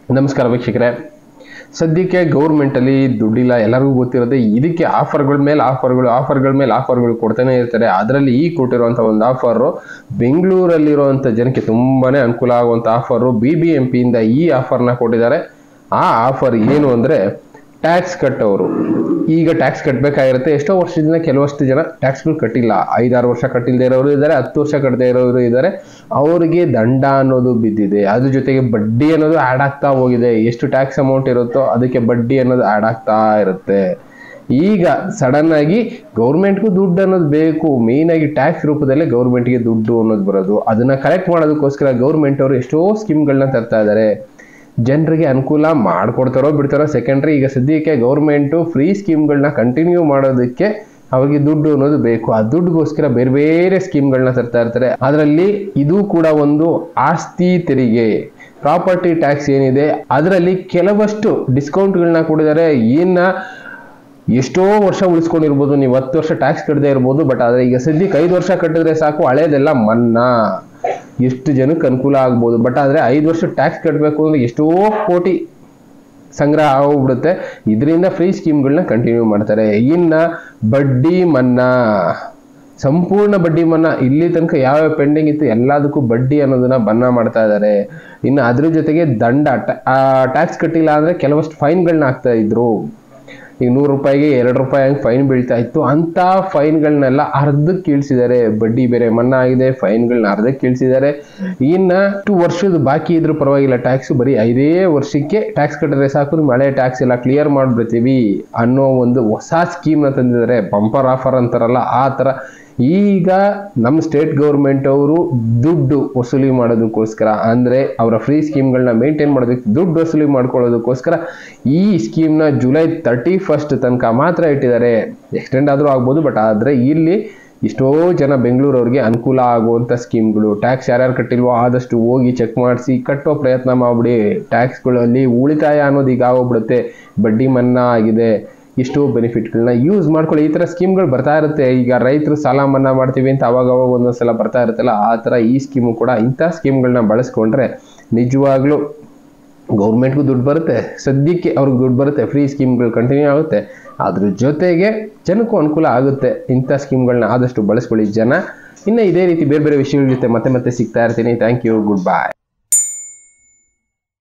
ನಮಸ್ಕಾರ ವೀಕ್ಷಕರೇ. ಸದ್ಯಕ್ಕೆ ಗೌರ್ಮೆಂಟಲ್ಲಿ ದುಡ್ಡಿಲ್ಲ, ಎಲ್ಲರಿಗೂ ಗೊತ್ತಿರುತ್ತೆ. ಇದಕ್ಕೆ ಆಫರ್ಗಳ ಮೇಲೆ ಆಫರ್ಗಳು ಕೊಡ್ತಾನೆ ಇರ್ತಾರೆ. ಅದರಲ್ಲಿ ಈ ಕೊಟ್ಟಿರುವಂಥ ಒಂದು ಆಫರು ಬೆಂಗಳೂರಲ್ಲಿರುವಂಥ ಜನಕ್ಕೆ ತುಂಬಾ ಅನುಕೂಲ ಆಗುವಂಥ ಆಫರು. BBMPಯಿಂದ ಈ ಆಫರ್ನ ಕೊಟ್ಟಿದ್ದಾರೆ. ಆ ಆಫರ್ ಏನು ಅಂದರೆ, ಟ್ಯಾಕ್ಸ್ ಕಟ್ಟೋರು ಈಗ ಟ್ಯಾಕ್ಸ್ ಕಟ್ಟಬೇಕಾಗಿರುತ್ತೆ. ಎಷ್ಟೋ ವರ್ಷದಿಂದ ಕೆಲವಷ್ಟು ಜನ ಟ್ಯಾಕ್ಸ್ಗಳು ಕಟ್ಟಿಲ್ಲ, 5-6 ವರ್ಷ ಕಟ್ಟಿಲ್ಲದೆ ಇರೋರು ಇದ್ದಾರೆ, 10 ವರ್ಷ ಕಟ್ಟದೇ ಇರೋರು ಇದ್ದಾರೆ. ಅವರಿಗೆ ದಂಡ ಅನ್ನೋದು ಬಿದ್ದಿದೆ. ಅದ್ರ ಜೊತೆಗೆ ಬಡ್ಡಿ ಅನ್ನೋದು ಆ್ಯಡ್ ಆಗ್ತಾ ಹೋಗಿದೆ. ಎಷ್ಟು ಟ್ಯಾಕ್ಸ್ ಅಮೌಂಟ್ ಇರುತ್ತೋ ಅದಕ್ಕೆ ಬಡ್ಡಿ ಅನ್ನೋದು ಆ್ಯಡ್ ಆಗ್ತಾ ಇರುತ್ತೆ. ಈಗ ಸಡನ್ ಆಗಿ ಗೌರ್ಮೆಂಟ್ಗೂ ದುಡ್ಡು ಅನ್ನೋದು ಬೇಕು. ಮೇನ್ ಆಗಿ ಟ್ಯಾಕ್ಸ್ ರೂಪದಲ್ಲೇ ಗೌರ್ಮೆಂಟ್ಗೆ ದುಡ್ಡು ಅನ್ನೋದು ಬರೋದು. ಅದನ್ನ ಕಲೆಕ್ಟ್ ಮಾಡೋದಕ್ಕೋಸ್ಕರ ಗೌರ್ಮೆಂಟ್ ಅವರು ಎಷ್ಟೋ ಸ್ಕೀಮ್ಗಳನ್ನ ತರ್ತಾ ಇದ್ದಾರೆ. ಜನರಿಗೆ ಅನುಕೂಲ ಮಾಡ್ಕೊಡ್ತಾರೋ ಬಿಡ್ತಾರೋ ಸೆಕೆಂಡ್ರಿ. ಈಗ ಸದ್ಯಕ್ಕೆ ಗೌರ್ಮೆಂಟು ಫ್ರೀ ಸ್ಕೀಮ್ಗಳನ್ನ ಕಂಟಿನ್ಯೂ ಮಾಡೋದಕ್ಕೆ ಅವ್ರಿಗೆ ದುಡ್ಡು ಅನ್ನೋದು ಬೇಕು. ಆ ದುಡ್ಡುಗೋಸ್ಕರ ಬೇರೆ ಬೇರೆ ಸ್ಕೀಮ್ಗಳನ್ನ ತರ್ತಾ ಇರ್ತಾರೆ. ಅದರಲ್ಲಿ ಇದು ಕೂಡ ಒಂದು ಆಸ್ತಿ ತೆರಿಗೆ, ಪ್ರಾಪರ್ಟಿ ಟ್ಯಾಕ್ಸ್ ಏನಿದೆ ಅದರಲ್ಲಿ ಕೆಲವಷ್ಟು ಡಿಸ್ಕೌಂಟ್ಗಳನ್ನ ಕೊಟ್ಟಿದ್ದಾರೆ. ಎಷ್ಟೋ ವರ್ಷ ಉಳಿಸ್ಕೊಂಡಿರ್ಬೋದು, ನೀವು 10 ವರ್ಷ ಟ್ಯಾಕ್ಸ್ ಕಟ್ಟದೇ ಇರ್ಬೋದು. ಬಟ್ ಆದರೆ ಈಗ ಸದ್ಯಕ್ಕೆ 5 ವರ್ಷ ಕಟ್ಟಿದ್ರೆ ಸಾಕು, ಹಳೇದೆಲ್ಲ ಮನ್ನಾ. ಎಷ್ಟು ಜನಕ್ಕೆ ಅನುಕೂಲ ಆಗ್ಬೋದು. ಬಟ್ ಆದರೆ 5 ವರ್ಷ ಟ್ಯಾಕ್ಸ್ ಕಟ್ಟಬೇಕು ಅಂದ್ರೆ ಎಷ್ಟೋ ಕೋಟಿ ಸಂಗ್ರಹ ಆಗೋಗ್ಬಿಡುತ್ತೆ. ಇದರಿಂದ ಫ್ರೀ ಸ್ಕೀಮ್ಗಳನ್ನ ಕಂಟಿನ್ಯೂ ಮಾಡ್ತಾರೆ. ಬಡ್ಡಿ ಮನ್ನಾ, ಸಂಪೂರ್ಣ ಬಡ್ಡಿ ಮನ್ನಾ. ಇಲ್ಲಿ ತನಕ ಯಾವ ಪೆಂಡಿಂಗ್ ಇತ್ತು ಎಲ್ಲದಕ್ಕೂ ಬಡ್ಡಿ ಅನ್ನೋದನ್ನ ಮನ್ನಾ ಮಾಡ್ತಾ ಇದ್ದಾರೆ. ಅದ್ರ ಜೊತೆಗೆ ದಂಡ, ಟ್ಯಾಕ್ಸ್ ಕಟ್ಟಿಲ್ಲ ಅಂದ್ರೆ ಕೆಲವಷ್ಟು ಫೈನ್ಗಳನ್ನ ಹಾಕ್ತಾ ಇದ್ರು. ಈಗ 100 ರೂಪಾಯಿಗೆ 2 ರೂಪಾಯಿ ಹಂಗೆ ಫೈನ್ ಬೀಳ್ತಾ ಇತ್ತು. ಅಂತ ಫೈನ್ಗಳನ್ನೆಲ್ಲ ಅರ್ಧಕ್ಕೆ ಇಳಿಸಿದ್ದಾರೆ. ಬಡ್ಡಿ ಬೇರೆ ಮನ್ನಾ ಆಗಿದೆ, ಫೈನ್ಗಳನ್ನ ಅರ್ಧಕ್ಕೆ ಇಳಿಸಿದ್ದಾರೆ. 2 ವರ್ಷದ ಬಾಕಿ ಇದ್ರೂ ಪರವಾಗಿಲ್ಲ, ಟ್ಯಾಕ್ಸ್ ಬರೀ 5 ವರ್ಷಕ್ಕೆ ಟ್ಯಾಕ್ಸ್ ಕಟ್ಟಿದ್ರೆ ಸಾಕು, ನಿಮ್ಮ ಹಳೆ ಟ್ಯಾಕ್ಸ್ ಎಲ್ಲ ಕ್ಲಿಯರ್ ಮಾಡ್ಬಿಡ್ತೀವಿ ಅನ್ನೋ ಒಂದು ಹೊಸ ಸ್ಕೀಮ್ನ ತಂದಿದ್ದಾರೆ. ಬಂಪರ್ ಆಫರ್ ಅಂತಾರಲ್ಲ ಆ ಥರ. ಈಗ ನಮ್ಮ ಸ್ಟೇಟ್ ಗೌರ್ಮೆಂಟ್ ಅವರು ದುಡ್ಡು ವಸೂಲಿ ಮಾಡೋದಕ್ಕೋಸ್ಕರ, ಅಂದರೆ ಅವರ ಫ್ರೀ ಸ್ಕೀಮ್ಗಳನ್ನ ಮೇಂಟೈನ್ ಮಾಡೋದಕ್ಕೆ ದುಡ್ಡು ವಸೂಲಿ ಮಾಡ್ಕೊಳ್ಳೋದಕ್ಕೋಸ್ಕರ ಈ ಸ್ಕೀಮ್ನ ಜುಲೈ 31st ತನಕ ಮಾತ್ರ ಇಟ್ಟಿದ್ದಾರೆ. ಎಕ್ಸ್ಟೆಂಡ್ ಆದರೂ ಆಗ್ಬೋದು. ಬಟ್ ಆದರೆ ಇಲ್ಲಿ ಎಷ್ಟೋ ಜನ ಬೆಂಗಳೂರವ್ರಿಗೆ ಅನುಕೂಲ ಆಗುವಂಥ ಸ್ಕೀಮ್ಗಳು. ಟ್ಯಾಕ್ಸ್ ಯಾರ್ಯಾರು ಕಟ್ಟಿಲ್ವೋ ಆದಷ್ಟು ಹೋಗಿ ಚೆಕ್ ಮಾಡಿಸಿ ಕಟ್ಟೋ ಪ್ರಯತ್ನ ಮಾಡಿಬಿಡಿ. ಟ್ಯಾಕ್ಸ್ಗಳಲ್ಲಿ ಉಳಿತಾಯ ಅನ್ನೋದು ಈಗ ಆಗೋಗ್ಬಿಡುತ್ತೆ. ಬಡ್ಡಿ ಮನ್ನಾ ಆಗಿದೆ, ಎಷ್ಟೋ ಬೆನಿಫಿಟ್ಗಳನ್ನ ಯೂಸ್ ಮಾಡ್ಕೊಳ್ಳಿ. ಈ ಥರ ಸ್ಕೀಮ್ಗಳು ಬರ್ತಾ ಇರುತ್ತೆ. ಈಗ ರೈತರು ಸಾಲ ಮನ್ನಾ ಮಾಡ್ತೀವಿ ಅಂತ ಅವಾಗ ಒಂದೊಂದ್ಸಲ ಬರ್ತಾ ಇರುತ್ತಲ್ಲ, ಆ ಥರ ಈ ಸ್ಕೀಮು ಕೂಡ. ಇಂಥ ಸ್ಕೀಮ್ಗಳನ್ನ ಬಳಸ್ಕೊಂಡ್ರೆ ನಿಜವಾಗ್ಲೂ ಗೌರ್ಮೆಂಟ್ಗೂ ದುಡ್ಡು ಬರುತ್ತೆ, ಸದ್ಯಕ್ಕೆ ಅವ್ರಿಗೆ ದುಡ್ಡು ಬರುತ್ತೆ, ಫ್ರೀ ಸ್ಕೀಮ್ಗಳು ಕಂಟಿನ್ಯೂ ಆಗುತ್ತೆ. ಅದ್ರ ಜೊತೆಗೆ ಜನಕ್ಕೂ ಅನುಕೂಲ ಆಗುತ್ತೆ. ಇಂಥ ಸ್ಕೀಮ್ಗಳನ್ನ ಆದಷ್ಟು ಬಳಸ್ಕೊಳ್ಳಿ ಜನ. ಇನ್ನು ಇದೇ ರೀತಿ ಬೇರೆ ಬೇರೆ ವಿಷಯಗಳ ಜೊತೆ ಮತ್ತೆ ಸಿಗ್ತಾ ಇರ್ತೀನಿ. Thank you, good bye.